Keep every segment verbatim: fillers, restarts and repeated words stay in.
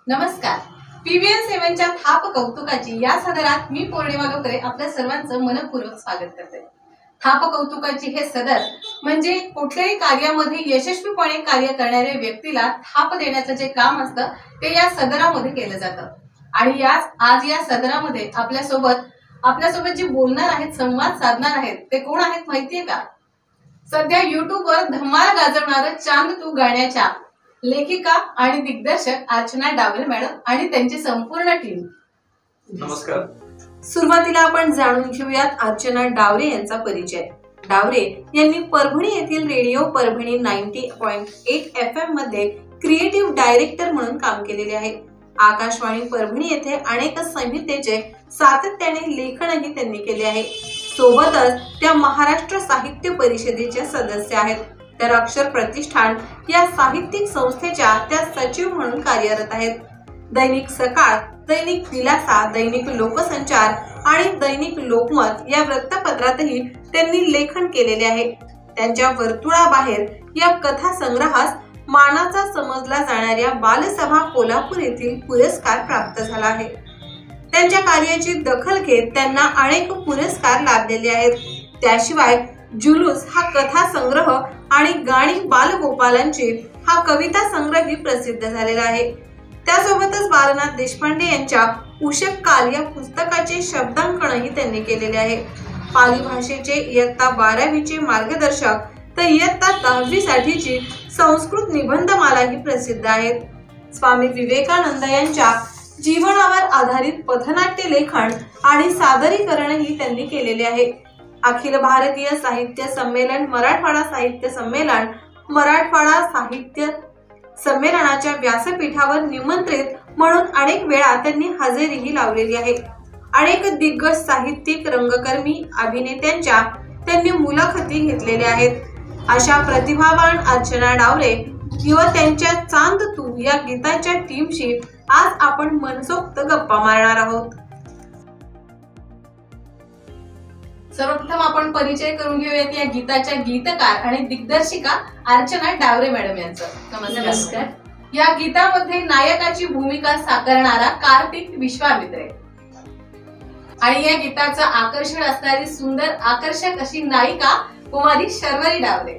नमस्कार. पीव्हीएन सेव्हनच्या थाप कौतुकाची या सदरात मी पौर्णिमा गोखले आपल्या सर्वांचं मनपूर्वक स्वागत करते. थाप कौतुकाची हे सदर म्हणजे कुठल्याही कार्यामध्ये यशस्वीपणे कार्य करणाऱ्या व्यक्तीला थाप देण्याचं जे काम असतं ते या सदरामध्ये केलं जातं. आणि याच आज या सदरामध्ये आपल्यासोबत आपल्यासोबत जे बोलणार आहेत, संवाद साधणार आहेत ते कोण आहेत माहितीये का? सध्या युट्यूबवर धमाल गाजवणारं चांद तू गाण्याच्या लेखिका आणि दिग्दर्शक अर्चना डावरे मॅडम आणि त्यांची संपूर्ण टीम. नमस्कार. सुरुवातीला आपण जाणून घेऊयात अर्चना डावरे यांचा परिचय. डावरे यांनी परभणी येथील रेडिओ परभणी नव्वद पॉइंट आठ एफ एम मध्ये क्रिएटिव्ह डायरेक्टर म्हणून काम केलेले आहे. आकाशवाणी परभणी येथे अनेक संहितेचे सातत्याने लेखनही त्यांनी केले आहे. सोबतच त्या महाराष्ट्र साहित्य परिषदेच्या सदस्य आहेत. तर अक्षर प्रतिष्ठान या साहित्यिक संस्थेच्या त्या सचिव म्हणून कार्यरत आहेत. दैनिक सकाळ, दैनिक दिलासा, दैनिक लोकसंचार आणि दैनिक लोकमत या वृत्तपत्रातही त्यांनी लेखन केलेले आहे. त्यांच्या वर्तुळाबाहेर या कथा संग्रहास मानाचा समजला जाणाऱ्या बालसभा कोल्हापूर येथील पुरस्कार प्राप्त झाला आहे. त्यांच्या कार्याची दखल घेत त्यांना अनेक पुरस्कार लाभलेले आहेत. त्याशिवाय जुलूस हा कथा संग्रह आणि गाणी बालगोपालांची हा कविता संग्रहही प्रसिद्ध झालेला आहे. त्यासोबतच बालनाथ देशपांडे यांच्या उषक काल या पुस्तकाचे शब्दांकनही त्यांनी केलेले आहे. पाली भाषेचे इयत्ता बारावीचे मार्गदर्शक तर इयत्ता दहावी साठीची संस्कृत निबंधमालाही प्रसिद्ध आहेत. स्वामी विवेकानंद यांच्या जीवनावर आधारित पथनाट्य लेखन आणि सादरीकरणही त्यांनी केलेले आहे. अखिल भारतीय साहित्य संमेलन, मराठवाडा साहित्य संमेलन, मराठवाडा साहित्य संमेलनाच्या व्यासपीठावर निमंत्रित म्हणून अनेक वेळा त्यांनी हजेरीही लावलेली आहे. अनेक दिग्गज साहित्यिक, रंगकर्मी, अभिनेत्यांच्या त्यांनी मुलाखती घेतलेल्या आहेत. अशा प्रतिभावान अर्चना डावरे किंवा त्यांच्या चांद तू या गीताच्या टीमशी आज आपण मनसोक्त गप्पा मारणार आहोत. सर्वप्रथम आपण परिचय करून घेऊयात या गीताच्या गीतकार आणि दिग्दर्शिका अर्चना डावरे मॅडम यांचा. नमस्कार. या गीतामध्ये नायकाची भूमिका साकारणारा कार्तिक विश्वामित्रे आणि या गीताचं आकर्षण असणारी सुंदर आकर्षक अशी नायिका कुमारी शर्वरी डावरे.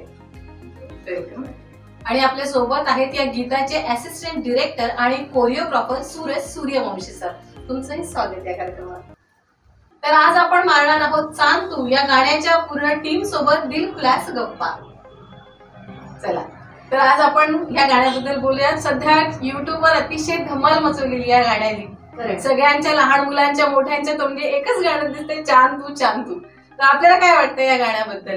आणि आपल्या सोबत आहेत या गीताचे असिस्टंट डिरेक्टर आणि कोरिओग्राफर सूरज सूर्यवंशी सर. तुमचंही स्वागत या कार्यक्रमात. तर आज आपण मारणार आहोत चांद तू या गाण्याच्या पूर्ण टीम सोबत दिलखुलास गप्पा. चला तर आज आपण या गाण्याबद्दल बोलूयात. सध्या युट्यूबवर अतिशय धमाल मचवलेली या गाण्याने. सगळ्यांच्या लहान मुलांच्या मोठ्यांच्या तोंडी एकच गाणं दिसते, चांद तू चांद तू. तर आपल्याला काय वाटतं या गाण्याबद्दल?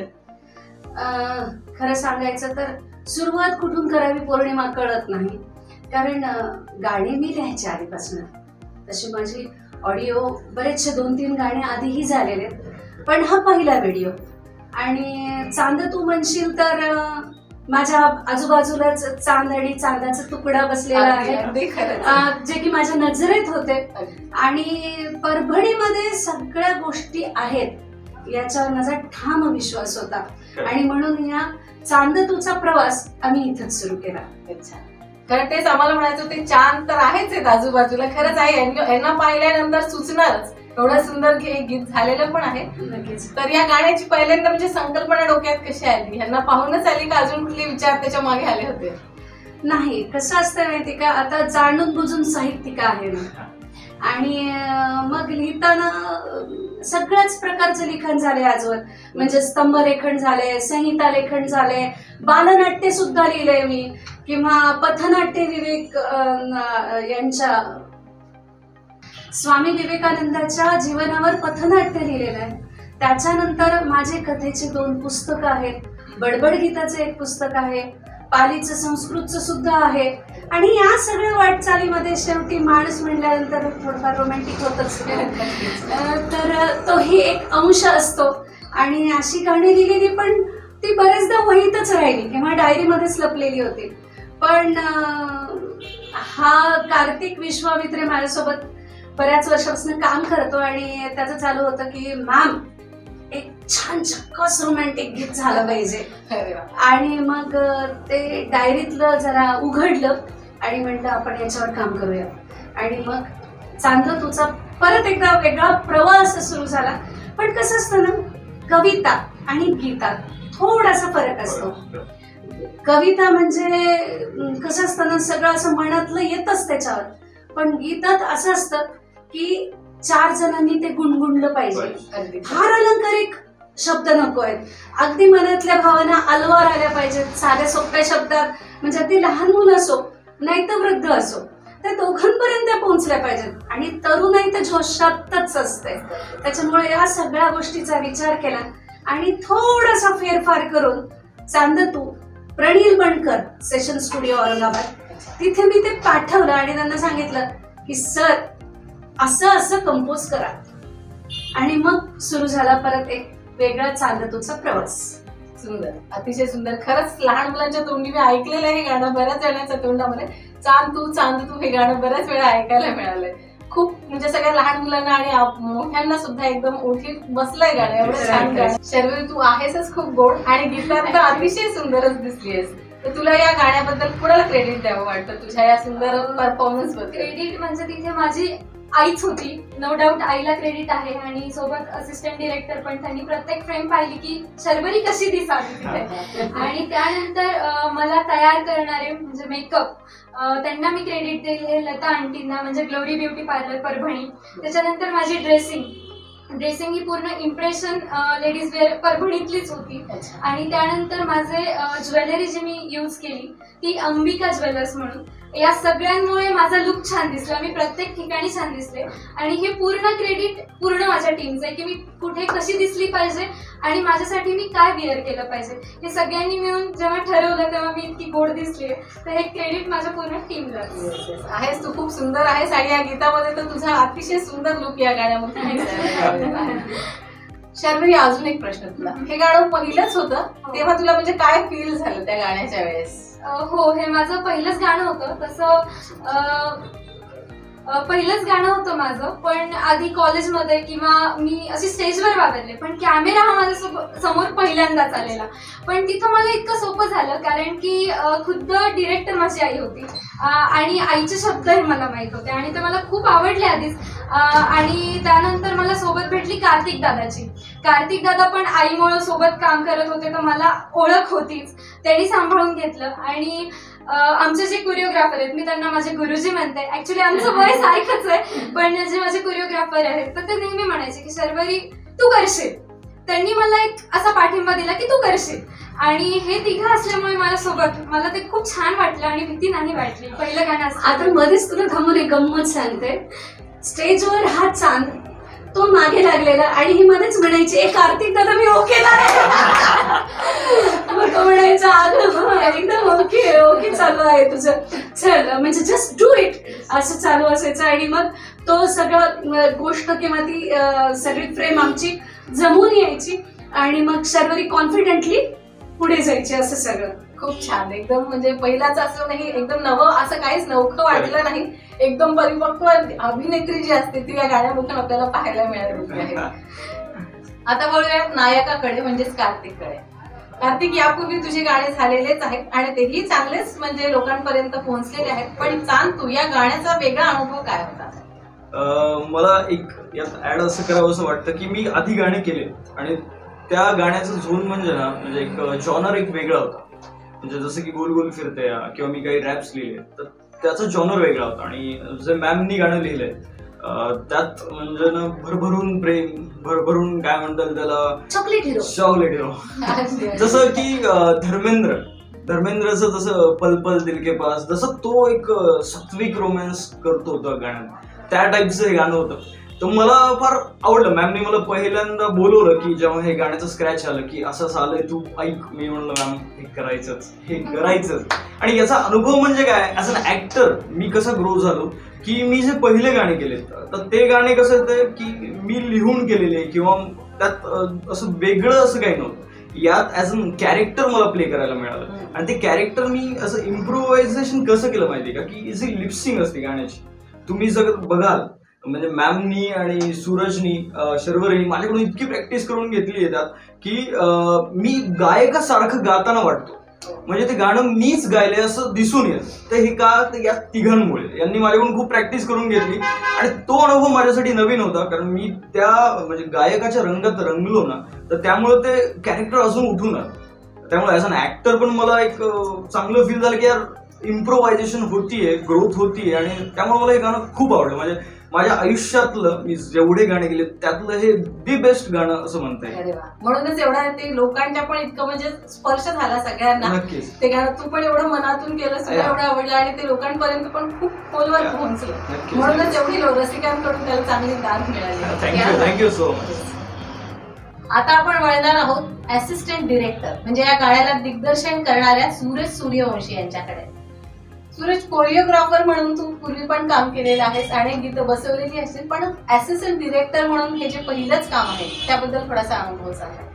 खरं सांगायचं तर सुरुवात कुठून करावी पौर्णिमा कळत नाही. कारण गाणी मी लिहायच्या आधीपासून, तशी माझी ऑडिओ बरेचसे दोन तीन गाणे आधीही झालेले, पण हा पहिला व्हिडिओ. आणि चांद तू म्हणशील तर माझ्या आजूबाजूलाच चांद आणि चांदाचा तुकडा बसलेला आहे, जे की माझ्या नजरेत होते. आणि परभणीमध्ये सगळ्या गोष्टी आहेत याच्यावर माझा ठाम विश्वास होता. आणि म्हणून या चांद तूचा प्रवास आम्ही इथंच सुरू केला. खरं तेच आम्हाला म्हणायचं, ते चांद तर आहेच आहेत आजूबाजूला. खरंच आहे, यांना पाहिल्यानंतर सुचणारच. एवढं सुंदर गीत झालेलं पण आहे. तर या गाण्याची पहिल्यांदा म्हणजे संकल्पना डोक्यात कशी आली? यांना पाहूनच आली का अजून कुठले विचार त्याच्या मागे आले होते? नाही, कसं असतं माहिती का, आता जाणून बुजून साहित्यिका आहे ना, आणि मग लिहिताना सगळ्याच प्रकारचं लिखाण झालंय आजवर. म्हणजे स्तंभ लेखन झालंय, संहिता लेखन झालंय, बालनाट्य सुद्धा लिहिलंय मी, किंवा पथनाट्य विवेक यांच्या स्वामी विवेकानंदाच्या जीवनावर पथनाट्य लिहिलेलं आहे. त्याच्यानंतर माझे कथेचे दोन पुस्तकं आहेत. बडबड गीताचं एक पुस्तक आहे, पालीचं संस्कृतचं सुद्धा आहे. आणि या सगळ्या वाटचालीमध्ये शेवटी माणूस म्हणल्यानंतर थोडंफार रोमॅन्टिक होतच, तर तोही एक अंश असतो. आणि अशी गाणी लिहिलेली पण ती बरेचदा वहीतच राहिली किंवा डायरीमध्येच लपलेली होती. पण हा कार्तिक विश्वामित्रे माझ्यासोबत बऱ्याच वर्षापासून काम करतो आणि त्याचं चालू होतं की मॅम एक छान चक्कस रोमॅन्टिक गीत झालं पाहिजे. आणि मग ते डायरीतलं जरा उघडलं आणि म्हणलं आपण याच्यावर काम करूया. आणि मग चांद तुझा परत एकदा वेगळा प्रवास सुरू झाला. पण कसं असतं ना, कविता आणि गीतात थोडासा फरक असतो. कविता म्हणजे कसं असतं ना, सगळं असं मनातलं येतच त्याच्यावर. पण गीतात असं असतं की चार जणांनी ते गुणगुणलं पाहिजे. फार अलंकारिक शब्द नको आहेत, अगदी मनातल्या भावना अलवार आल्या पाहिजेत साध्या सोप्या शब्दात. म्हणजे अगदी लहान मुलं असो नाही तर वृद्ध असो, त्या दोघांपर्यंत पोहोचल्या पाहिजेत. आणि तरुणाई तर जोशातच असते. त्याच्यामुळे या सगळ्या गोष्टीचा विचार केला आणि थोडासा फेरफार करून चांद तू प्रणील बनकर सेशन स्टुडिओ औरंगाबाद तिथे मी ते पाठवलं आणि त्यांना सांगितलं की सर असं असं कंपोज करा. आणि मग सुरू झाला परत एक वेगळा चांद तुझा प्रवास. सुंदर, अतिशय सुंदर. खरंच लहान मुलांच्या तोंडी मी ऐकलेलं आहे हे गाणं बऱ्याच जणांच्या तोंडामध्ये. चांद तू चांद तू हे गाणं बऱ्याच वेळा ऐकायला मिळालंय. खूप म्हणजे सगळ्या लहान मुलांना आणि मोठ्यांना सुद्धा एकदम ओठीत बसलंय गाणं. एवढं छान गाणं. शर्वरी तू आहेसच खूप गोड आणि गीतात तर अतिशय सुंदरच दिसलीयस. तर तुला या गाण्याबद्दल कुणाला क्रेडिट द्यावं वाटतं तुझ्या या सुंदर परफॉर्मन्स बद्दल? क्रेडिट म्हणजे तिथे माझी आईच होती, नो डाऊट आईला क्रेडिट आहे. आणि सोबत असिस्टंट डिरेक्टर पण, त्यांनी प्रत्येक फ्रेम पाहिली की शर्वरी कशी दिसावी तिथे. आणि त्यानंतर मला तयार करणारे म्हणजे मेकअप, त्यांना मी क्रेडिट देईल हे लता आंटींना, म्हणजे ग्लोरी ब्युटी पार्लर परभणी. त्याच्यानंतर माझी ड्रेसिंग ड्रेसिंग ही पूर्ण इम्प्रेशन लेडीज वेअर परभणीतलीच होती. आणि त्यानंतर माझे ज्वेलरी जी मी यूज केली ती अंबिका ज्वेलर्स म्हणून. या सगळ्यांमुळे माझा लुक छान दिसला, मी प्रत्येक ठिकाणी छान दिसले. आणि हे पूर्ण क्रेडिट पूर्ण माझ्या टीमचं आहे की मी कुठे कशी दिसली पाहिजे आणि माझ्यासाठी मी काय वेअर केलं पाहिजे. हे सगळ्यांनी मिळून जेव्हा ठरवलं तेव्हा मी इतकी गोड दिसली. तर हे क्रेडिट माझ्या पूर्ण टीमला आहेस. तू खूप सुंदर आहेस आणि या गीतामध्ये तर तुझा अतिशय सुंदर लुक या गाण्यामध्ये. शर्वरी, अजून एक प्रश्न तुला. हे गाणं पहिलंच होतं तेव्हा तुला म्हणजे काय फील झालं त्या गाण्याच्या वेळेस? हो, हे माझं पहिलंच गाणं होतं. तसं पहिलंच गाणं होतं माझं. पण आधी कॉलेजमध्ये किंवा मी अशी स्टेजवर वावरले, पण कॅमेरा हा माझ्या समोर पहिल्यांदाच आलेला. पण तिथं मला इतकं सोपं झालं कारण की खुद्द डिरेक्टर माझी आई होती आणि आईचे शब्दही मला माहित होते आणि ते मला खूप आवडले आधीच. आणि त्यानंतर मला सोबत भेटली कार्तिक दादाची. कार्तिक दादा पण आईमुळे सोबत काम करत होते तर मला ओळख होतीच, त्यांनी सांभाळून घेतलं. आणि आमचे जे कोरिओग्राफर आहेत, मी त्यांना माझे गुरुजी म्हणते. ऍक्च्युली आमचं वय सारखंच आहे, पण जे माझे कोरिओग्राफर आहेत तर ते नेहमी म्हणायचे की शर्वरी तू करशील. त्यांनी मला एक असा पाठिंबा दिला की तू करशील. आणि हे तिघं असल्यामुळे माझ्यासोबत मला ते खूप छान वाटलं आणि भीती नाही वाटली. पहिलं गाणं असतं. आता मध्येच तुला थांबून एक गंमत सांगते. स्टेजवर हा चांद तो मागे लागलेला आणि ही मध्येच म्हणायची एक कार्तिक दादा मी ओके मग तो म्हणायचा अगं एकदम ओके ओके चालू आहे तुझं, चल म्हणजे जस्ट डू इट असं चालू असायचं. आणि मग तो सगळं गोष्ट किंवा ती सगळी फ्रेम आमची जमून यायची आणि मग शर्वरी कॉन्फिडेंटली पुढे जायची. असं सगळं खूप छान. एकदम म्हणजे पहिलाच असं नाही, एकदम नवं असं काहीच नवखं वाटलं नाही. एकदम परिपक्व अभिनेत्री जी असते ती या गाण्यामधून आपल्याला पाहायला मिळाली आहे. आता बोलूयात नायकाकडे म्हणजेच कार्तिककडे. कार्तिक, यापूर्वी तुझे गाणे झालेलेच आहेत आणि तेही चांगलेच म्हणजे लोकांपर्यंत पोहोचलेले आहेत. पण चांद तू या गाण्याचा वेगळा अनुभव काय होता? मला एक यात ऍड असं करावं असं वाटतं की मी आधी गाणे केले आणि त्या गाण्याचं झोन म्हणजे ना म्हणजे एक जॉनर एक वेगळा होता. म्हणजे जसं की गोल गोल फिरते किंवा मी काही रॅप्स लिहिले तर त्याचा जॉनर वेगळा होता. आणि जे मॅमनी गाणं लिहिलंय त्यात म्हणजे ना भरभरून प्रेम, भरभरून काय म्हणतात त्याला, चॉकलेट हिरो. चॉकलेट हिरो जसं की धर्मेंद्र धर्मेंद्रचं जसं पल पल दिल के पास, जसं तो एक सात्विक रोमॅन्स करतो त्या गाण्यात, त्या टाईपचं हे गाणं होतं. तर मला फार आवडलं. मॅमने मला पहिल्यांदा बोलवलं की जेव्हा हे गाण्याचं स्क्रॅच आलं की असं असं आलंय तू ऐक. मी म्हणलं मॅम हे करायचंच हे करायचंच आणि याचा अनुभव म्हणजे काय, ऍज अन ऍक्टर मी कसा ग्रो झालो की मी जे पहिले गाणे केले तर ते गाणे कसं होतं की मी लिहून केलेले किंवा त्यात असं वेगळं असं काही नव्हतं. यात ऍज अन कॅरेक्टर मला प्ले करायला मिळालं आणि ते कॅरेक्टर मी असं इम्प्रोव्हायझेशन कसं केलं माहितीये का, की जी लिपसिंग असते गाण्याची तुम्ही जर बघाल म्हणजे मॅमनी आणि सूरजनी शर्वरीनी माझ्याकडून इतकी प्रॅक्टिस करून घेतली आहे त्यात की मी गायकासारखं गाताना वाटतो. म्हणजे ते गाणं मीच गायलंय असं दिसून येत. तर हे का तर या तिघांमुळे, यांनी माझ्याकडून खूप प्रॅक्टिस करून घेतली आणि तो अनुभव माझ्यासाठी नवीन होता, कारण मी त्या म्हणजे गायकाच्या रंगात रंगलो ना, तर त्यामुळे ते कॅरेक्टर अजून उठून आलं. त्यामुळे ऍज अन ऍक्टर पण मला एक चांगलं फील झालं की यार इम्प्रोव्हायझेशन होतीये, ग्रोथ होतीये, आणि त्यामुळे मला हे गाणं खूप आवडलं. म्हणजे माझ्या आयुष्यातलं मी जेवढे गाणे गेले त्यातलं हे दी बेस्ट गाणं असं म्हणता येईल. अरे वा, म्हणूनच एवढा ते लोकांच्या पण इतकं म्हणजे स्पर्श झाला सगळ्यांना. नक्कीच. ते गाणं तू पण एवढं मनातून केलं, तुला एवढं आवडलं आणि ते लोकांपर्यंत पण खूप खोलवर पोहोचलं. म्हणूनच एवढी रसिकांकडून त्याला चांगली दाद मिळाली. Thank you thank you so much. आता आपण वळणार आहोत असिस्टंट डिरेक्टर म्हणजे या गाण्याला दिग्दर्शन करणाऱ्या सूरज सूर्यवंशी यांच्याकडे. सूरज, कोरिओग्राफर म्हणून तू पूर्वी पण काम केलेलं आहेस आणि गीत बसवलेली असतील, पण असिस्टंट डिरेक्टर म्हणून हे जे पहिलंच काम आहे त्याबद्दल थोडासा अनुभव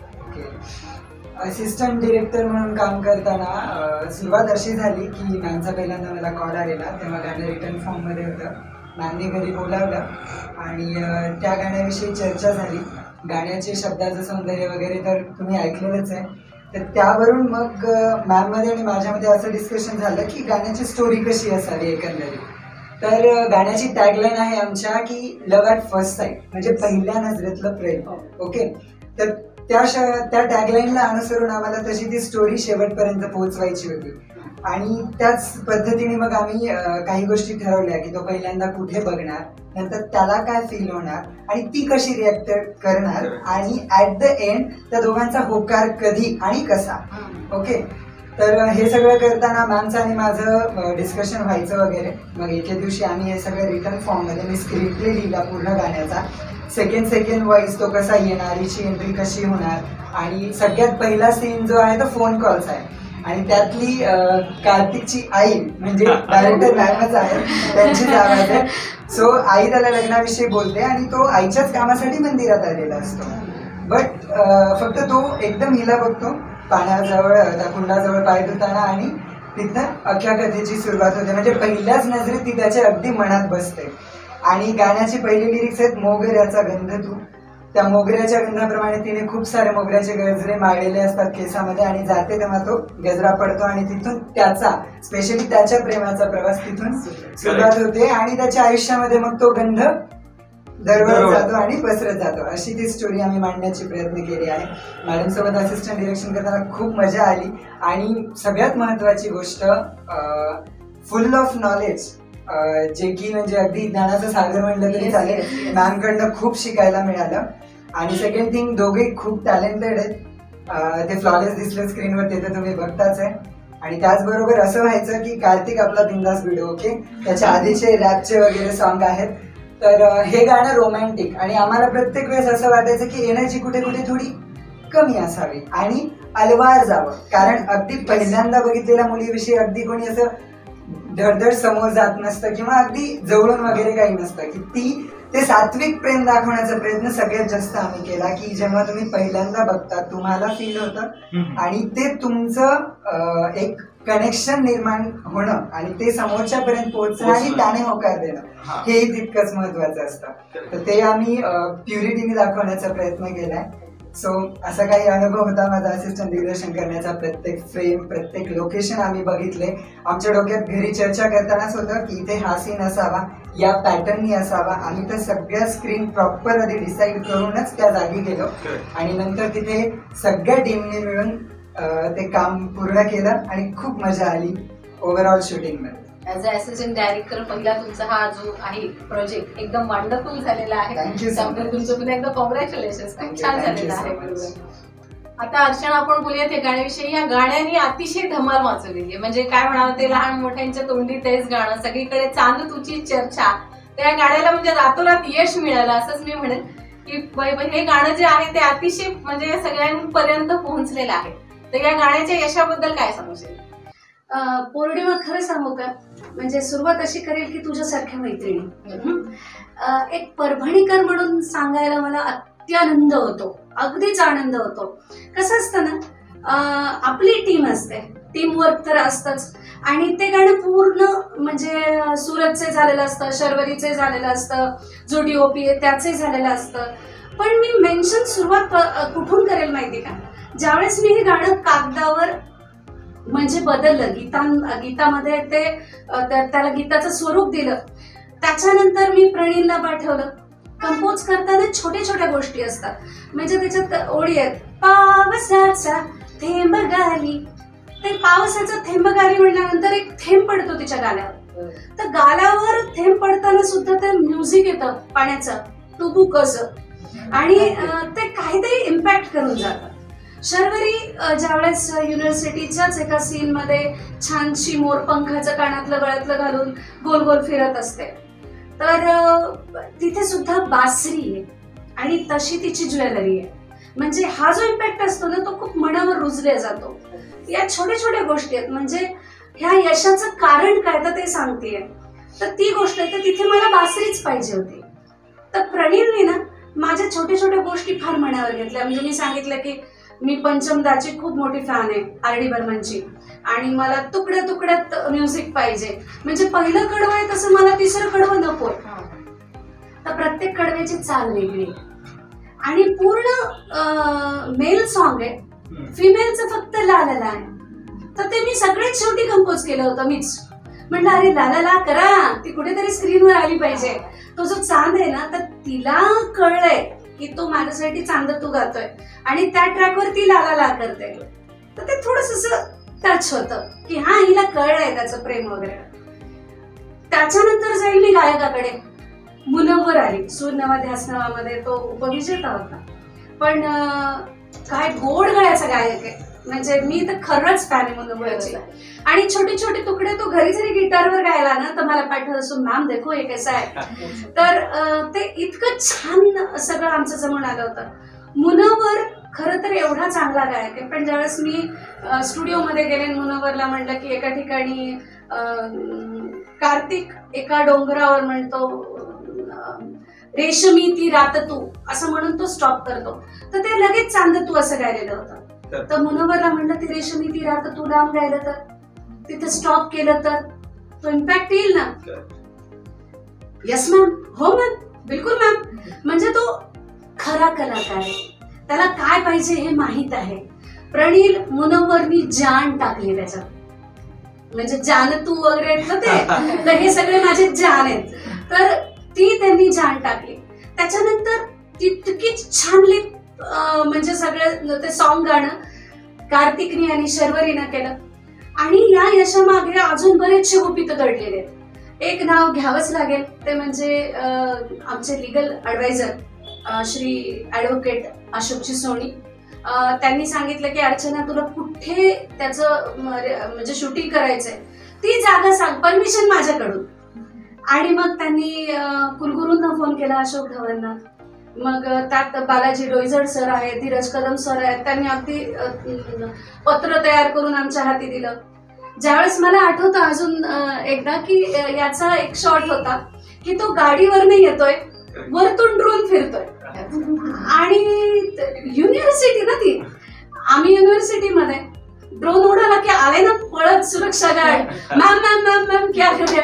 सांगा. असिस्टंट डिरेक्टर म्हणून काम करताना सुरुवात अशी झाली की मॅमचा पहिल्यांदा मला कॉल आलेला, तेव्हा गाणं रिटर्न फॉर्म मध्ये होतं. मॅमने घरी बोलावलं आणि त्या गाण्याविषयी चर्चा झाली. गाण्याचे शब्दाचं सौंदर्य वगैरे तर तुम्ही ऐकलेलंच आहे. तर त्यावरून मग मॅममध्ये आणि माझ्यामध्ये असं डिस्कशन झालं की गाण्याची स्टोरी कशी असावी एकंदरीत. तर गाण्याची टॅगलाईन आहे आमच्या की लव्ह ॲट फर्स्ट साईट, म्हणजे पहिल्या नजरेतलं प्रेम. ओके, तर त्या त्या टॅगलाईनला अनुसरून आम्हाला तशी ती स्टोरी शेवटपर्यंत पोहोचवायची होती. आणि त्याच पद्धतीने मग आम्ही काही गोष्टी ठरवल्या की तो पहिल्यांदा कुठे बघणार, नंतर त्याला काय फील होणार आणि ती कशी रिॲक्ट करणार, आणि ऍट द एंड त्या दोघांचा होकार कधी आणि कसा. ओके, तर हे सगळं करताना मॅमचं आणि माझं डिस्कशन व्हायचं वगैरे. मग एके दिवशी आम्ही हे सगळं रिटर्न फॉर्ममध्ये मी स्क्रिप्टली लिहिला पूर्ण गाण्याचा. सेकंड सेकंड व्हॉइस तो कसा येणार, हिची एंट्री कशी होणार, आणि सगळ्यात पहिला सीन जो आहे तो फोन कॉलचा आहे. आणि त्यातली कार्तिकची आई म्हणजे डायरेक्टर मॅमच आहे, त्यांचीच आवाज आहे. सो आई त्याला लग्नाविषयी बोलते आणि तो आईच्याच कामासाठी मंदिरात आलेला असतो. बट फक्त तो एकदम हिला बघतो पाण्याजवळ, त्या कुंडाजवळ पाय धुताना, आणि तिथं अख्ख्या कथेची सुरुवात होते. म्हणजे पहिल्याच नजरेत ती त्याच्या अगदी मनात बसते. आणि गाण्याची पहिली लिरिक्स आहेत मोगऱ्याचा गंध तू. त्या मोगऱ्याच्या गंधाप्रमाणे तिने खूप सारे मोगऱ्याचे गजरे माळलेले असतात केसामध्ये, आणि जाते तेव्हा तो गजरा पडतो आणि तिथून त्याचा स्पेशली त्याच्या प्रेमाचा प्रवास तिथून सुरुवात होते. आणि त्याच्या आयुष्यामध्ये मग तो गंध दरवळत जातो आणि पसरत जातो. अशी ती स्टोरी आम्ही मांडण्याची प्रयत्न केली आहे. मॅडम सोबत असिस्टंट डिरेक्शन करताना खूप मजा आली. आणि सगळ्यात महत्वाची गोष्ट फुल ऑफ नॉलेज, जे की म्हणजे अगदी ज्ञानाचं सागर म्हणलं तरी चालेल. मॅमकडनं खूप शिकायला मिळालं. आणि सेकंड थिंग, दोघे खूप टॅलेंटेड आहेत. ते फ्लॉलेस दिसले स्क्रीनवर, ते तर तुम्ही बघताच आहे. आणि त्याचबरोबर असं व्हायचं की कार्तिक आपला बिंदास व्हिडिओ, ओके, त्याच्या आधीचे रॅपचे वगैरे सॉन्ग आहेत. तर हे गाणं रोमॅन्टिक, आणि आम्हाला प्रत्येक वेळेस असं वाटायचं की एनर्जी कुठे कुठे थोडी कमी असावी आणि अलवार जावं. कारण अगदी पहिल्यांदा बघितलेल्या मुलीविषयी अगदी कोणी असं धडधड समोर जात नसतं किंवा अगदी जवळून वगैरे काही नसतं. की ती ते सात्विक प्रेम दाखवण्याचा प्रयत्न सगळ्यात जास्त आम्ही केला. की जेव्हा तुम्ही पहिल्यांदा बघता तुम्हाला फील होतं आणि ते तुमचं एक कनेक्शन निर्माण होणं आणि ते समोरच्यापर्यंत पोहोचणं आणि त्याने होकार देणं, हे तितकंच महत्वाचं असतं. तर ते आम्ही प्युरिटीने दाखवण्याचा प्रयत्न केलाय. सो असा काही अनुभव होता माझा असिस्टंट दिग्दर्शन करण्याचा. प्रत्येक फ्रेम, प्रत्येक लोकेशन आम्ही बघितले. आमच्या डोक्यात घरी चर्चा करतानाच होतं की इथे हा सीन असावा, या पॅटर्ननी असावा. आम्ही तर सगळ्या स्क्रीन प्रॉपर आधी डिसाईड करूनच त्या जागी गेलो आणि नंतर तिथे सगळ्या टीमने मिळून ते काम पूर्ण केलं आणि खूप मजा आली ओव्हरऑल शूटिंग मध्ये. ऍज अ असिस्टंट डायरेक्टर पहिला तुमचा हा जो आहे प्रोजेक्ट एकदम वंडरफुल झालेला आहे. त्याबद्दल तुमचं पुन्हा एकदा कॉंग्रॅच्युलेशन, खूप छान झालेलं आहे. बरोबर. आता अर्चना, आपण बोलूयात या गाण्याविषयी. या गाण्याने अतिशय धमाल वाचवलेली आहे. म्हणजे काय म्हणावं, ते लहान मोठ्यांच्या तोंडी तेच गाणं, सगळीकडे चांद तुची चर्चा. त्या गाण्याला म्हणजे रातोरात यश मिळालं असंच मी म्हणेन. की हे गाणं जे आहे ते अतिशय म्हणजे सगळ्यांपर्यंत पोहोचलेलं आहे. तर या गाण्याच्या यशाबद्दल काय सांगशील? पौर्णिमा, खरं सांगू का, म्हणजे सुरुवात अशी करेल की तुझ्यासारख्या मैत्रिणी, एक परभणीकर म्हणून सांगायला मला अत्यानंद होतो, अगदीच आनंद होतो. कसं असतं ना, आपली टीम असते, टीम वर्क तर असतंच. आणि ते गाणं पूर्ण म्हणजे सूरजचे झालेलं असतं, शर्वरीचे झालेलं असतं, जो डी ओ पी आहे त्याचे झालेलं असतं. पण मी मेन्शन सुरुवात कुठून करेल माहिती का, ज्यावेळेस मी हे गाणं कागदावर म्हणजे बदललं. गीता गीतामध्ये ते त्याला गीताचं स्वरूप दिलं. त्याच्यानंतर मी प्रणीलला पाठवलं. कंपोज करताना छोट्या छोट्या गोष्टी असतात, म्हणजे त्याच्यात ओळी आहेत, पावसाचा थेंब गाली, ते पावसाचा थेंब गाली म्हटल्यानंतर एक थेंब पडतो तिच्या गाल्यावर, तर गाल्यावर थेंब पडताना सुद्धा ते म्युझिक येतं पाण्याचं, टुबुकचं, आणि ते काहीतरी इम्पॅक्ट करून जातं. शर्वरी ज्यावेळेस युनिव्हर्सिटीच्याच एका सीन मध्ये छानशी मोरपंखाचं कानातलं गळ्यातलं घालून गोल गोल फिरत असते, तर तिथे सुद्धा बासरी आहे आणि तशी तिची ज्वेलरी आहे. म्हणजे हा जो इम्पॅक्ट असतो ना तो खूप मनावर रुजला जातो. या छोट्या छोट्या गोष्टी आहेत, म्हणजे ह्या यशाचं कारण काय तर ते सांगतेय, तर ती गोष्ट आहे. तर तिथे मला बासरीच पाहिजे होती. तर प्रणीलने ना माझ्या छोट्या छोट्या गोष्टी फार मनावर घेतल्या. म्हणजे मी सांगितलं की मी पंचमदाची खूप मोठी फॅन आहे, आर डी बर्मनची, आणि मला तुकड्या तुकड्यात म्युझिक पाहिजे. म्हणजे पहिलं कडवं आहे तसं मला तिसरं कडवं नकोय. तर प्रत्येक कडव्याची चाल वेगळी आणि पूर्ण मेल सॉन्ग आहे, फिमेलचं फक्त लालाला आहे. तर ते मी सगळ्यात शेवटी कंपोज केलं होतं मीच. म्हटलं अरे लालाला करा, ती कुठेतरी स्क्रीनवर आली पाहिजे. तो जो चांद आहे ना, तर तिला कळलंय की तो माझ्यासाठी चांद तू गातोय, आणि त्या ट्रॅकवर ती लालाला करते. तर ते थोडस टच होतं की हा हिला कळलंय त्याचं प्रेम वगैरे. त्याच्यानंतर जाईल मी गायकाकडे. मुनव्वर आली, सूर नवा ध्यास नवामध्ये तो उपविजेता होता, पण काय गोड गळ्याचा गायक आहे. म्हणजे मी तर खरंच फॅन आहे मुनव्वरची. आणि छोटे छोटे तुकडे तो घरी जरी गिटारवर गायला ना तर मला पाठवत असतो, मॅम देखो हे कसं आहे. तर ते इतकं छान सगळं आमचं जमून आलं होतं. मुनव्वर खरं तर एवढा चांगला गायक आहे, पण ज्यावेळेस मी स्टुडिओमध्ये गेले, मुनव्वरला म्हणलं की एका ठिकाणी कार्तिक एका डोंगरावर म्हणतो रेशमी ती रात तू असं म्हणून तो स्टॉप करतो, तर ते लगेच चांद तू असं गायलेलं होतं. तर मुनव्वरला म्हणलं ती रेशमी ती रात तू लांब गायलं तर, तिथं स्टॉप केलं तर तो इम्पॅक्ट येईल ना. यस मॅम, हो मॅम, बिलकुल मॅम. म्हणजे तो खरा कलाकार आहे, त्याला काय पाहिजे हे माहित आहे. प्रणील मुनव्वरनी जान टाकली त्याच्यात, म्हणजे जान तू वगैरे ते, तर हे सगळे माझे जान आहेत. तर ती त्यांनी जान टाकली. त्याच्यानंतर तितकीच छान लिप, म्हणजे सगळं ते सॉन्ग गाणं कार्तिकनी आणि शर्वरीनं केलं. आणि या यशामागे अजून बरेचसे गुपित दडलेले आहेत. एक नाव घ्यावंच लागेल, ते म्हणजे आमचे legal advisor Shri advocate Ashokji Soni. त्यांनी सांगितलं की अर्चना तुला कुठे त्याचं म्हणजे शूटिंग करायचंय ती जागा सांग, परमिशन माझ्याकडून. आणि मग त्यांनी कुलगुरूंना फोन केला, अशोक धवनना. मग त्यात बालाजी डोईजड सर आहे, धीरज कदम सर आहेत, त्यांनी अगदी पत्र तयार करून आमच्या हाती दिलं. ज्यावेळेस मला आठवतं अजून एकदा की याचा एक शॉट होता की तो गाडीवरनं येतोय, वरतून ड्रोन फिरतोय, आणि युनिव्हर्सिटी ना ती, आम्ही युनिव्हर्सिटीमध्ये, ड्रोन उडाला की आले ना पळत सुरक्षा guard, ma'am ma'am ma'am ma'am क्या कर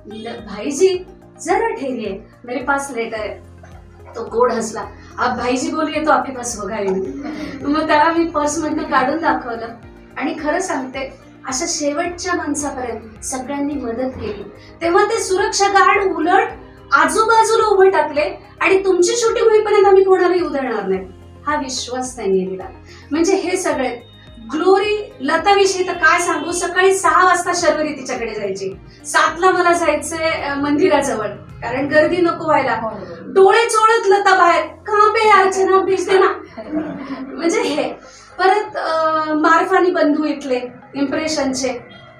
भाईजी जरा ठहरिए मेरे पास लेटर है. तो गोड हसला, अब भाईजी बोलिए तो आपके पास होगा. मग त्याला मी पर्स मधनं काढून दाखवलं. आणि खरं सांगते, अशा शेवटच्या माणसापर्यंत सगळ्यांनी मदत केली. तेव्हा ते सुरक्षा गार्ड उलट आजूबाजूला उभे टाकले, आणि तुमची शूटिंग होईपर्यंत आम्ही कोणालाही उधळणार नाही हा विश्वास त्यांनी दिला. म्हणजे हे सगळे ग्लोरी लताविषयी तर काय सांगू. सकाळी सहा वाजता शर्वरी तिच्याकडे जायची, सातला मला जायचंय मंदिराजवळ, कारण गर्दी नको व्हायला. डोळे चोळत लता बाहेर, कहाँ पे अर्चना भेज देना. म्हणजे हे परत मार्फानी बंधू इथले इम्प्रेशनचे,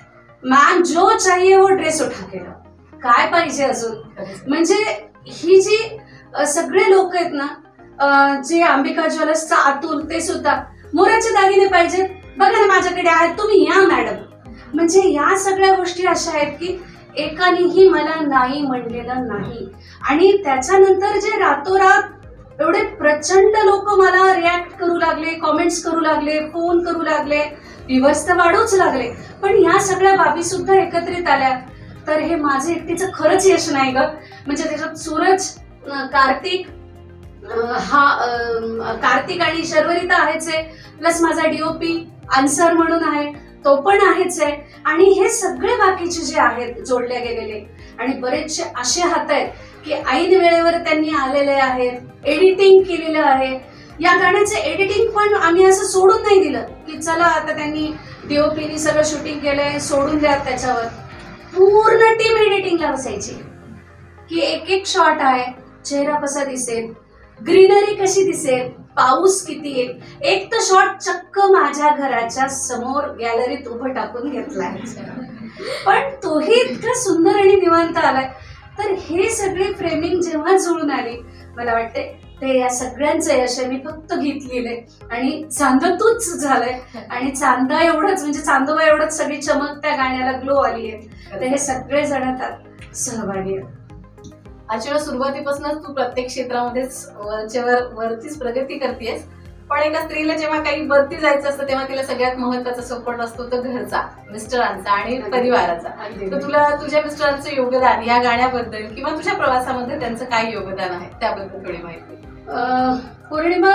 मॅम जो चाहिए वो ड्रेस उठा केला, काय पाहिजे अजून. म्हणजे ही जी सगळे लोक आहेत ना, जे अंबिका ज्वेलर्सचा अतुल, ते सुद्धा मोराचे दागिने पाहिजेत, बघा ना माझ्याकडे आहेत, तुम्ही या मॅडम. म्हणजे या सगळ्या गोष्टी अशा आहेत की एकानेही मला नाही म्हणलेलं नाही. आणि त्याच्यानंतर जे रातोरात एवढे प्रचंड लोक मला रिॲक्ट करू लागले, कॉमेंट्स करू लागले, फोन करू लागले, व्ह्यूअर्स तर वाढूच लागले, पण या सगळ्या बाबी सुद्धा एकत्रित आल्या. तर हे माझं एकटीचं खरंच यश नाही ग. म्हणजे त्याच्यात सूरज, कार्तिक, हा कार्तिक आणि शर्वरी तर आहेच आहे, प्लस माझा डीओपी अन्सर म्हणून आहे, तो पण आहेच आहे. आणि हे सगळे बाकीचे जे आहेत जोडले गेलेले आणि बरेचसे असे हात आहेत की ऐन वेळेवर त्यांनी आलेले आहेत, एडिटिंग केलेलं आहे. या गाण्याचं एडिटिंग पण आम्ही असं सोडून नाही दिलं की चला आता त्यांनी डीओपीनी सगळं शूटिंग केलंय सोडून द्या त्याच्यावर. पूर्ण टीम एडिटिंगला बसायची की एक एक शॉट आहे, चेहरा कसा दिसेल, ग्रीनरी कशी दिसेल, पाऊस किती आहे. एक तर शॉट चक्क माझ्या घराच्या समोर गॅलरीत उभं टाकून घेतलाय, पण तोही इतका सुंदर आणि निवांत आलाय. तर हे सगळे फ्रेमिंग जेव्हा जुळून आली, मला वाटते ते या सगळ्यांचं यश मी फक्त गीत लिहिलंय आणि चांद तूच झालंय. आणि चांदा एवढंच म्हणजे चांदोबा एवढंच सगळी चमक त्या गाण्याला ग्लो आली आहे. तर हे सगळे जण त्यात सहभागी आहेत. अर्चना, सुरुवातीपासूनच तू प्रत्येक क्षेत्रामध्येच वरचेवर वरतीच प्रगती करतेस, पण एका स्त्रीला जेव्हा काही वरती जायचं असतं तेव्हा तिला सगळ्यात महत्वाचा सपोर्ट असतो तो घरचा, मिस्टरांचा आणि परिवाराचा. तर तुला तुझ्या मिस्टरांचं योगदान या गाण्याबद्दल किंवा तुझ्या प्रवासामध्ये त्यांचं काय योगदान आहे त्याबद्दल थोडी माहिती. पौर्णिमा,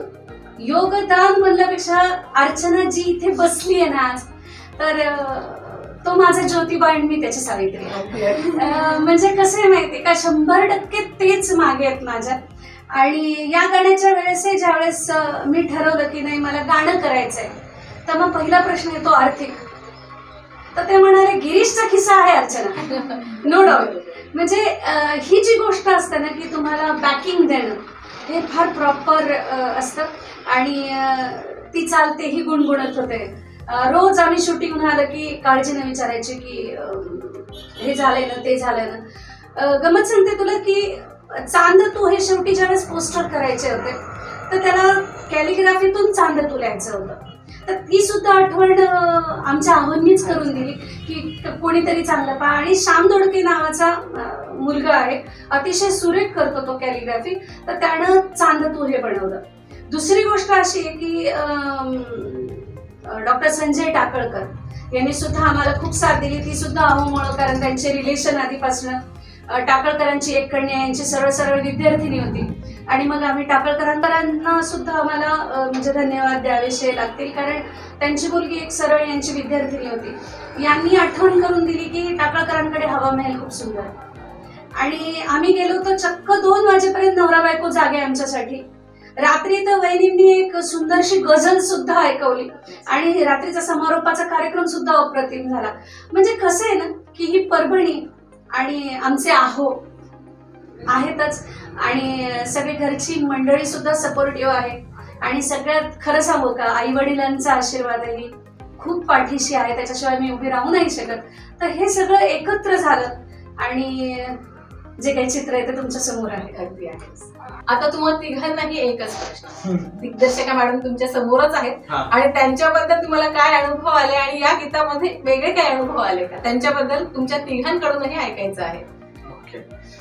योगदान म्हणल्यापेक्षा अर्चना जी इथे बसली आहे ना आज, तर तो माझा ज्योतिबा आणि मी त्याची सावित्री. म्हणजे कसं आहे माहितीये का, शंभर टक्के तेच मागे आहेत माझ्या. आणि या गाण्याच्या वेळेस ज्या वेळेस मी ठरवलं की नाही मला गाणं करायचंय, तर मग पहिला प्रश्न येतो आर्थिक. तर ते म्हणाले गिरीशचा खिस्सा आहे अर्चना, नो डाऊट. म्हणजे ही जी गोष्ट असते ना की तुम्हाला बॅकिंग देणं हे फार प्रॉपर असतं. आणि ती चालते ही गुणगुणत होते. रोज आम्ही शूटिंग आलं की काळजीने विचारायची की हे झालंय ना ते झालंय ना. गमत सांगते तुला की चांद तू हे शेवटी ज्यावेळेस पोस्टर करायचे होते तर त्याला कॅलिग्राफीतून चांद तू लिहायचं होतं. तर ती सुद्धा आठवण आमच्या आहोंनीच करून दिली की कोणीतरी चांगलं पहा. आणि श्याम दोडके नावाचा मुलगा आहे, अतिशय सुरेख करतो तो कॅलिग्राफी, तर त्यानं चांद तू हे बनवलं. दुसरी गोष्ट अशी आहे की डॉक्टर संजय टाकळकर यांनी सुद्धा आम्हाला खूप साथ दिली. ती सुद्धा अहोमुळं, कारण त्यांचे रिलेशन आधीपासून. टाकळकरांची एक कन्या यांची सरळ सरळ विद्यार्थिनी होती. आणि मग आम्ही टाकळकरांना सुद्धा आम्हाला म्हणजे धन्यवाद द्यावेसे लागतील, कारण त्यांची मुलगी एक सरळ यांची विद्यार्थिनी होती. यांनी आठवण करून दिली की टाकळकरांकडे हवा महल खूप सुंदर. आणि आम्ही गेलो तर चक्क दोन वाजेपर्यंत नवरा बायको जागे आमच्यासाठी. रात्री तर वहिनींनी एक सुंदरशी गझल सुद्धा ऐकवली आणि रात्रीचा समारोपाचा कार्यक्रम सुद्धा अप्रतिम झाला. म्हणजे कसं आहे ना की ही परभणी आणि आमचे आहो आहेतच, आणि सगळी घरची मंडळी सुद्धा सपोर्टिव्ह आहे. आणि सगळ्यात खरं सांगू का, आई वडिलांचा आशीर्वादही खूप पाठीशी आहे, त्याच्याशिवाय मी उभी राहू नाही शकत. तर हे सगळं एकत्र झालं आणि जे काही चित्र आहे ते तुमच्या समोर आहे. अगदी आहे. आता तुम्हाला तिघांनाही एकच प्रश्न, दिग्दर्शका मॅडम तुमच्या समोरच आहेत आणि त्यांच्याबद्दल तुम्हाला काय अनुभव आले आणि या गीतामध्ये वेगळे काय अनुभव आले का, त्यांच्याबद्दल तुमच्या तिघांकडूनही ऐकायचं आहे. ओके,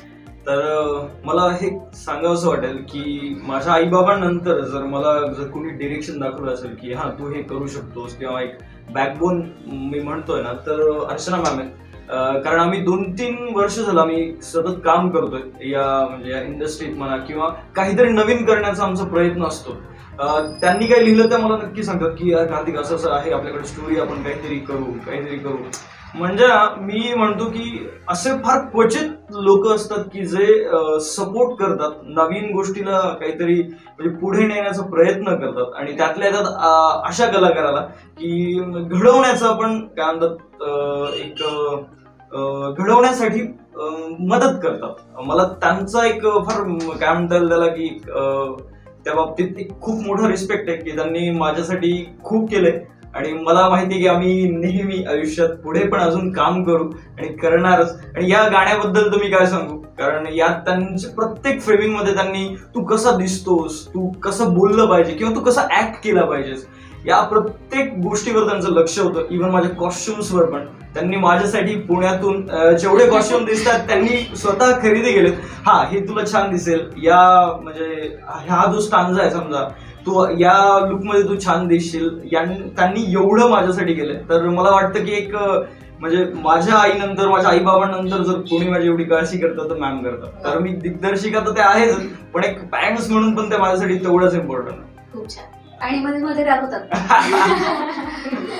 तर मला हे सांगावंसं वाटेल की माझ्या आईबाबांनंतर जर मला जर कोणी डिरेक्शन दाखवलं असेल की हा तू हे करू शकतोस किंवा एक बॅकबोन मी म्हणतोय ना, तर अर्चना मॅम आहेत. कारण आम्ही दोन तीन वर्ष झालं आम्ही सतत काम करतोय या म्हणजे या इंडस्ट्रीत म्हणा किंवा काहीतरी नवीन करण्याचा आमचा प्रयत्न असतो. त्यांनी काही लिहिलं तर मला नक्की सांगतात की यार कार्तिक असं असं आहे आपल्याकडे स्टोरी, आपण काहीतरी करू काहीतरी करू. म्हणजे मी म्हणतो की असे फार क्वचित लोक असतात की जे सपोर्ट करतात, नवीन गोष्टीला काहीतरी म्हणजे पुढे नेण्याचा प्रयत्न करतात आणि त्यातल्या त्यात अशा कलाकाराला की घडवण्याचं आपण काय म्हणतात एक घडवण्यासाठी मदत करतात. मला त्यांचा एक फार काय म्हणता येईल त्याला की त्या बाबतीत एक खूप मोठा रिस्पेक्ट आहे की त्यांनी माझ्यासाठी खूप केलंय आणि मला माहिती आहे की आम्ही नेहमी आयुष्यात पुढे पण अजून काम करू आणि करणारच. आणि या गाण्याबद्दल तुम्ही काय सांगू, कारण यात त्यांच्या प्रत्येक फ्रेमिंग मध्ये त्यांनी तू कसा दिसतोस, तू कसं बोललं पाहिजे किंवा तू कसा ऍक्ट केला पाहिजेस, या प्रत्येक गोष्टीवर त्यांचं लक्ष होतं. इव्हन माझ्या कॉस्ट्युम्सवर पण त्यांनी माझ्यासाठी पुण्यातून जेवढे कॉस्ट्युम दिसतात त्यांनी स्वतः खरेदी केलेत. हा हे तुला छान दिसेल, या म्हणजे हा जो स्टांजा आहे समजा तू या लुकमध्ये तू छान दिसशील, त्यांनी एवढं माझ्यासाठी केलंय. तर मला वाटतं की एक म्हणजे माझ्या आईनंतर माझ्या आई बाबांनंतर जर कोणी माझी एवढी काळजी करतात तर मॅम करतात. तर मी दिग्दर्शिका तर ते आहेच, पण एक पॅरेंट्स म्हणून पण ते माझ्यासाठी तेवढंच इम्पॉर्टंट आहे. खूप छान. आणि मध्ये मध्ये रागवतात.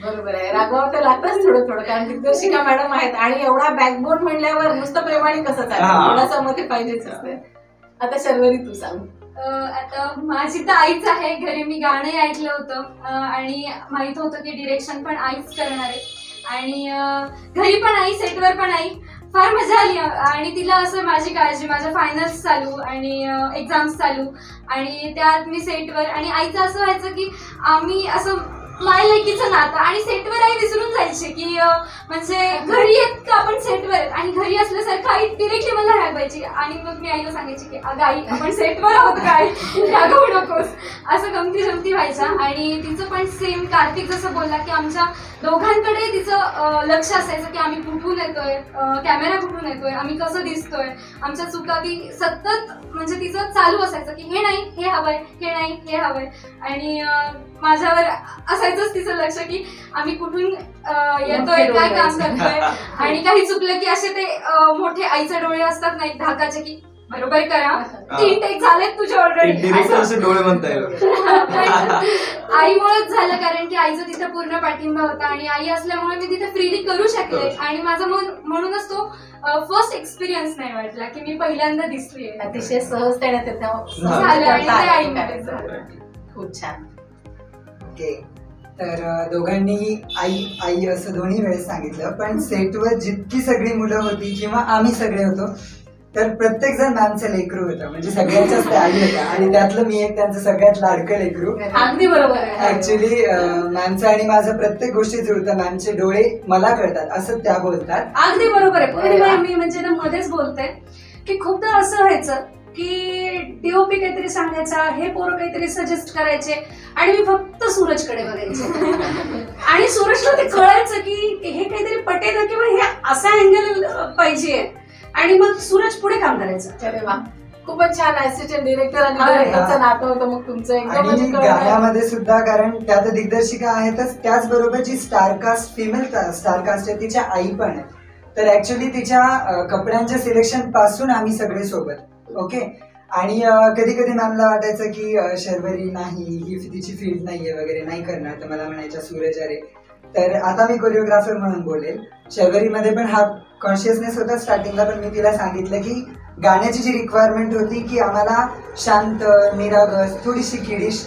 बरोबर आहे, रागवावं तर लागतंच थोडं थोडं, कारण दिग्दर्शिका मॅडम आहेत आणि एवढा बॅकबोन म्हणल्यावर नुसतं प्रेमाने कसं चालेल, हा. थोडासा मध्ये पाहिजेच असते. आता शर्वरी तू सांग. अं, आता माझी तर आईच आहे. घरी मी गाणंही ऐकलं होतं अं, आणि माहित होतं की डिरेक्शन पण आईच करणार आहे. आणि अं, घरी पण आई, सेटवर पण आई. फार मजा आली आणि तिला असं माझी काळजी, माझ्या फायनल्स चालू आणि एक्झाम्स चालू आणि त्यात मी सेटवर. आणि आईचं असं व्हायचं की आम्ही असं माय लेकीचं नातं आणि सेटवर आई विसरून जायचे की अं, म्हणजे घरी येत का आपण सेटवर आहेत आणि घरी असल्यासारखं आई डिरेक्टली मला रागवायची. आणि मग मी आईला सांगायची की अगं आई आपण सेटवर आहोत काय, रागवू नकोस. असं गमती जमती व्हायच्या. आणि तिचं पण सेम कार्तिक जसं बोलला की आमच्या दोघांकडे तिचं अं, लक्ष असायचं की आम्ही कुठून येतोय, कॅमेरा कुठून येतोय, आम्ही कसं दिसतोय, आमच्या चुका ती सतत म्हणजे तिचं चालू असायचं की हे नाही हे हवंय, हे नाही हे हवंय. आणि अं, माझ्यावर असायचंच तिचं लक्ष की आम्ही कुठून अं, येतोय, काय काम करतोय. आणि काही चुकलं की असे ते अं, मोठे आईचे डोळे असतात ना एक धाकाचे की बरोबर करा, तीन टेक झालेत तुझे ऑलरेडी, डिरेक्टरचे डोळे म्हणता येईल. आईमुळेच झालं, कारण की आईचा तिथे पूर्ण पाठिंबा होता आणि आई असल्यामुळे मी तिथे फ्रीली करू शकले. आणि माझा म्हणूनच तो फर्स्ट एक्सपिरियन्स नाही वाटला की मी पहिल्यांदा दिसलीये. अतिशय सहजतेने ते झालं आणि ते आईमुळे झालं. खूप छान. ओके, तर अं, दोघांनी आई आई असं दोन्ही वेळेस सांगितलं, पण सेटवर जितकी सगळी मुलं होती किंवा आम्ही सगळे होतो तर प्रत्येक जण मॅमचं लेकरू होतं, म्हणजे सगळ्यांच्याच त्या आई होत्या आणि त्यातलं मी एक त्यांचं सगळ्यात लाडकं लेकरू. अगदी बरोबर आहे. ऍक्च्युली मॅमचं आणि माझं प्रत्येक गोष्टी जुळतं. मॅमचे डोळे मला कळतात असं त्या बोलतात. अगदी बरोबर आहे. पूर्णिमा, मी म्हणजे ना मध्येच बोलते की खूपदा असं व्हायचं की डीओपी काहीतरी सांगायचा, हे पोरं काहीतरी सजेस्ट करायचे आणि मी फक्त सूरजकडे बघायचे आणि सूरजला ते कळायचं की हे काहीतरी पटेल किंवा हे असा अँगल पाहिजे आणि मग सूरज पुढे काम करायचं. अरे वा, खूपच छान. असिस्टंट डिरेक्टर आणि डिरेक्टरचं नातं होतं मग तुमचं एकदम. आणि गाण्यामध्ये सुद्धा, कारण त्यात दिग्दर्शिका आहेतच, त्याचबरोबर जी स्टारकास्ट फिमेल स्टारकास्ट आहे तिच्या आई पण आहे. तर ऍक्च्युली तिच्या कपड्यांच्या सिलेक्शन पासून आम्ही सगळे सोबत. ओके, आणि कधी कधी मॅमला वाटायचं की शर्वरी नाही, ही तिची फील्ड नाहीये वगैरे, नाही करणार. तर मला म्हणायच्या सूरज अरे, तर आता मी कोरिओग्राफर म्हणून बोलेल. शर्वरीमध्ये पण हा कॉन्शियसनेस होता स्टार्टिंगला, पण मी तिला सांगितलं की गाण्याची जी रिक्वायरमेंट होती की आम्हाला शांत, निरागस, थोडीशी किडीश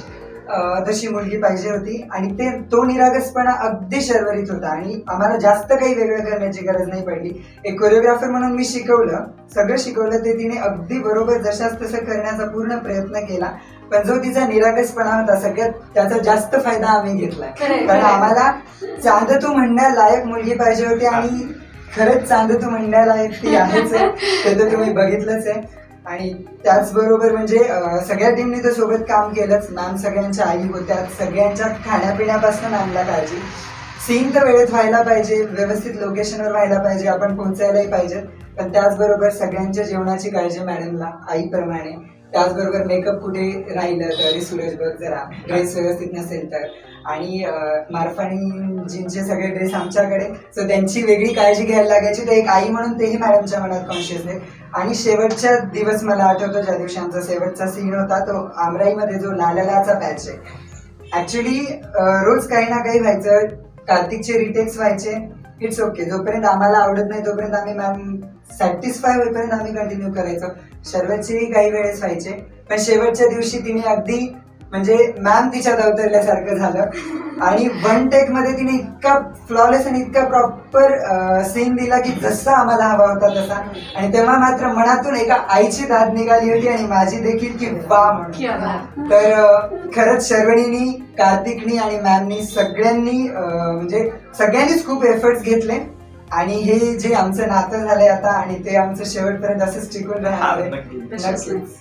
तशी मुलगी पाहिजे होती आणि ते तो निरागसपणा अगदी शर्वरीत होता आणि आम्हाला जास्त काही वेगळं करण्याची गरज नाही पडली. एक कोरिओग्राफर म्हणून मी शिकवलं, सगळं शिकवलं, ते तिने अगदी बरोबर जशाच तसं करण्याचा पूर्ण प्रयत्न केला. पण जो तिचा निरागसपणा होता सगळ्यात, त्याचा जास्त फायदा आम्ही घेतलाय. कारण आम्हाला चांद तू म्हणण्यालायक मुलगी पाहिजे होती आणि खरंच चांद तू म्हणण्यालायक ती आहेच आहे, ते तर तुम्ही बघितलंच आहे. आणि त्याचबरोबर म्हणजे सगळ्या टीमने तर सोबत काम केलंच. मॅम सगळ्यांच्या आई होत्या, सगळ्यांच्या खाण्यापिण्यापासून मॅमला काळजी. सीन तर वेळेत व्हायला पाहिजे, व्यवस्थित लोकेशनवर व्हायला पाहिजे, आपण पोहोचायलाही पाहिजे, पण त्याचबरोबर सगळ्यांच्या जेवणाची काळजी मॅडमला आईप्रमाणे. त्याचबरोबर मेकअप कुठे राहिलं तरी सूरज बघ जरा, ड्रेस व्यवस्थित नसेल तर. आणि मार्फाणीजींचे सगळे ड्रेस आमच्याकडे, सो त्यांची वेगळी काळजी घ्यायला लागायची. तर एक आई म्हणून तेही मॅडमच्या मनात कॉन्शियस आहे. आणि शेवटच्या दिवस मला आठवतो ज्या दिवशी आमचा शेवटचा सीन होता तो आमराईमध्ये जो लालाचा पॅच आहे. ऍक्च्युली रोज काही ना काही व्हायचं, कार्तिकचे रिटेक्स व्हायचे, इट्स ओके. जोपर्यंत आम्हाला आवडत नाही तोपर्यंत आम्ही मॅम सॅटिस्फाय होईपर्यंत आम्ही कंटिन्यू करायचो. शर्वतचेही काही वेळेस व्हायचे, पण शेवटच्या दिवशी तिने अगदी म्हणजे मॅम तिच्यात अवतरल्यासारखं झालं आणि वन टेक मध्ये तिने इतका फ्लॉलेस आणि इतका प्रॉपर सीन दिला की जसा आम्हाला हवा होता तसा. आणि तेव्हा मात्र मनातून एका आईची दाद निघाली होती आणि माझी देखील की वा म्हणून. तर खरंच शर्वणीनी, कार्तिकनी आणि मॅमनी सगळ्यांनी म्हणजे सगळ्यांनीच खूप एफर्ट्स घेतले आणि हे जे आमचं नातं झालंय आता आणि ते आमचं शेवटपर्यंत असंच टिकून राहणार आहे. नक्कीच.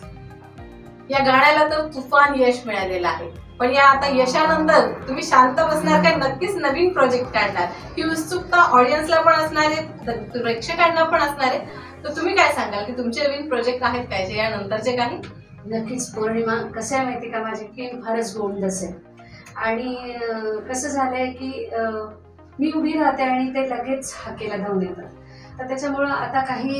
या गाण्याला तर तुफान यश मिळालेलं आहे, पण या आता यशानंतर तुम्ही शांत बसणार काय, नक्कीच नवीन प्रोजेक्ट काढणार ही उत्सुकता ऑडियन्सला पण असणार आहे, प्रेक्षकांना पण असणार आहे. तर तुम्ही काय सांगाल की तुमचे नवीन प्रोजेक्ट आहेत काय जे यानंतरचे काही? नक्कीच पौर्णिमा, कसं आहे माहिती का, माझी टीम फारच गोंडस आहे आणि कसं झालंय की मी उभी राहते आणि ते लगेच हाकेला धावून येतात. तर त्याच्यामुळं आता काही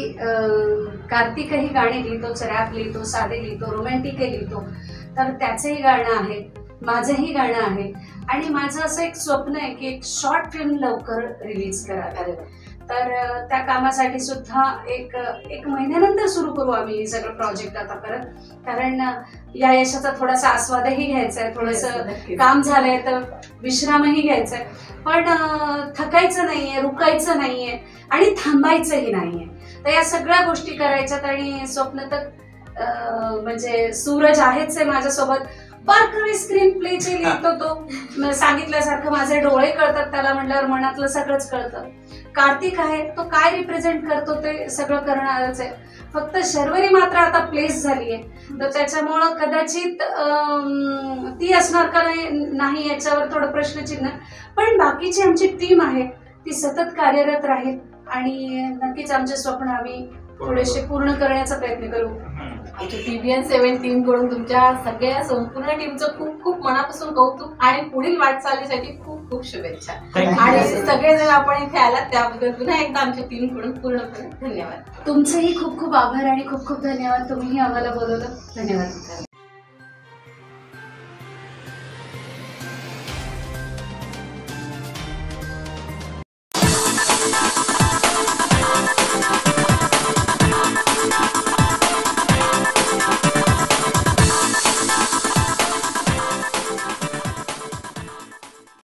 कार्तिकही गाणी लिहितो, रॅप लिहितो, साधे लिहितो, रोमॅन्टिकही लिहितो, तर त्याचंही गाणं आहे. माझंही गाणं आहे आणि माझं असं एक स्वप्न आहे की एक शॉर्ट फिल्म लवकर रिलीज करावी. तर अं, त्या कामासाठी सुद्धा एक एक महिन्यानंतर सुरू करू आम्ही हे सगळं प्रोजेक्ट आता परत, कारण अं, या यशाचा थोडासा आस्वादही घ्यायचा आहे, थोडंसं काम झालंय तर विश्रामही घ्यायचा आहे, पण अं, थकायचं नाहीये, रुकायचं नाहीये आणि थांबायचंही नाहीये. तर या सगळ्या गोष्टी करायच्यात आणि स्वप्न तर अं, म्हणजे सूरज आहेच आहे माझ्यासोबत. बारकावे स्क्रीन प्लेचे लिहितो तो, म- सांगितल्यासारखं माझे डोळे कळतात त्याला म्हटल्यावर मनातलं सगळंच कळतं. कार्तिक आहे तो काय रिप्रेझेंट करतो ते सगळं करणारच आहे. फक्त शर्वरी मात्र आता प्लेस झाली आहे, तर त्याच्यामुळं कदाचित अं, ती असणार का नाही नाही याच्यावर थोडं प्रश्नचिन्ह, पण बाकीची आमची टीम आहे ती सतत कार्यरत राहील आणि नक्कीच आमचे स्वप्न आम्ही थोडेसे पूर्ण करण्याचा प्रयत्न करू. टीव्हीएन सेव्हन टीम कडून तुमच्या सगळ्या संपूर्ण टीमचं खूप खूप मनापासून कौतुक आणि पुढील वाटचालीसाठी खूप खूप शुभेच्छा. Thank you. आणि सगळेजण आपण इथे आलात त्याबद्दल पुन्हा एकदा आमच्या टीम कडून पूर्णपणे धन्यवाद. तुमचेही खूप खूप आभार आणि खूप खूप धन्यवाद. तुम्हीही आम्हाला बोलवलं. धन्यवाद.